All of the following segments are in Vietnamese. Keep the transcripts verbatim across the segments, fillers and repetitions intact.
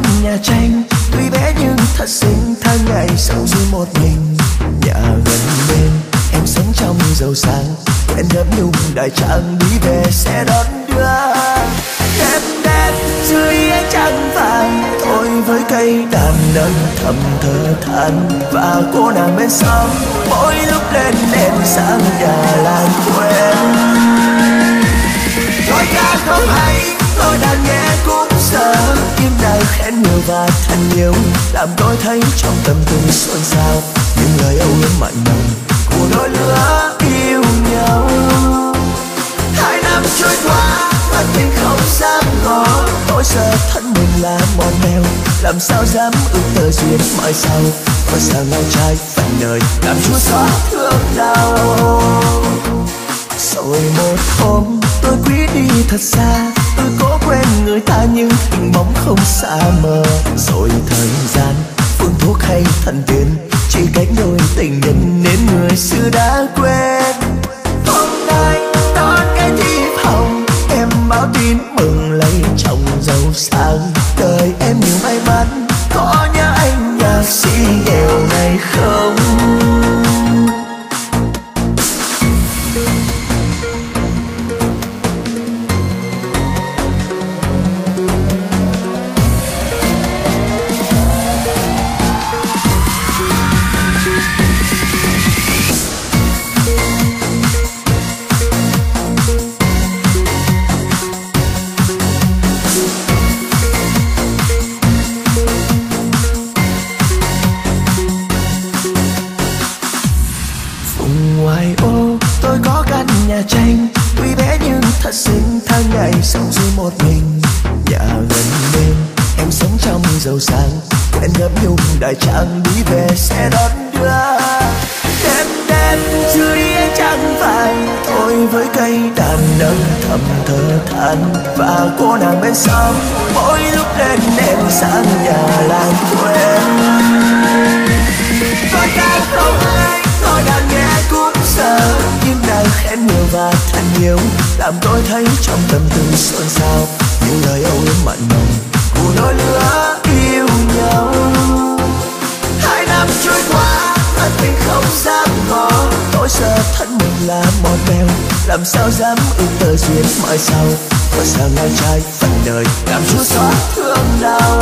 căn nhà tranh tuy bé nhưng thật xinh, tháng ngày sống riêng một mình. Nhà gần bên em sống trong giàu sang, em gấm nhung đại trang đi về sẽ đón đưa. Đẹp đẹp dưới ánh trăng vàng, tôi với cây đàn nâng thầm thở than. Và cô nàng bên sông mỗi lúc lên đèn sáng nhà làng quên. Tôi ca không hay, tôi đang nghe cũng sợ, nhưng lời khen nhiều và thân yêu làm tôi thấy trong tâm tư xôn xao. Những lời âu yếm mặn nồng của đôi lứa yêu nhau. Hai năm trôi qua mà tình không dám ngỏ, tôi sợ thân mình là mòn mèo, làm sao dám ước tơ duyên mãi sau. Có sao ngao trai phận đời làm chúa xóa thương đau. Rồi một hôm tôi quý đi thật xa, tôi cố quên người ta nhưng hình bóng không xa mờ. Rồi thời gian phương thuốc hay thần tiên, chỉ cách đôi tình nhân nên người xưa đã quên. Hôm nay đón cái thiệp hồng, em báo tin mừng lấy chồng giàu sang. Đời em nhiều may mắn, có nhớ anh nhạc sĩ nghèo này không? Nhà tranh tuy bé nhưng thật xinh, tháng ngày sống riêng một mình. Nhà gần bên em sống trong giàu sang, em gấm nhung đại trang đi về sẽ đón đưa. Đêm đêm dưới ánh trăng vàng, tôi với cây đàn nâng thầm thở than. Và cô nàng bên sông mỗi lúc lên đèn sáng nhà làng quên. Tôi ca không hay, tôi đang nghe cũng sợ, nhưng nàng khen nhiều và thân yêu làm tôi thấy trong tâm tư xôn xao. Những lời âu yếm mặn nồng của đôi lứa yêu nhau. Hai năm trôi qua mà tình không dám ngỏ, tôi sợ thân mình là mòn mèo, làm sao dám ước tơ duyên mãi sau. Có sao ngang trai phận đời làm chúa xóa thương đau.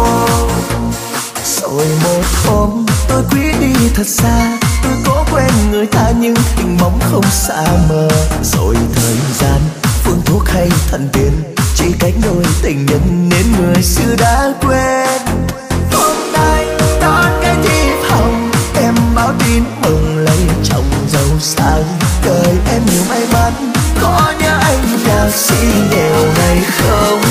Rồi một hôm tôi quý đi thật xa, tôi cố quên người ta nhưng hình bóng không xa mờ. Rồi thời gian phương thuốc hay thần tiên, chỉ cách đôi tình nhân nên người xưa đã quên. Hôm nay đón cái thiệp hồng, em báo tin mừng lấy chồng giàu sang. Đời em nhiều may mắn, có nhớ anh nhạc sĩ nghèo này không?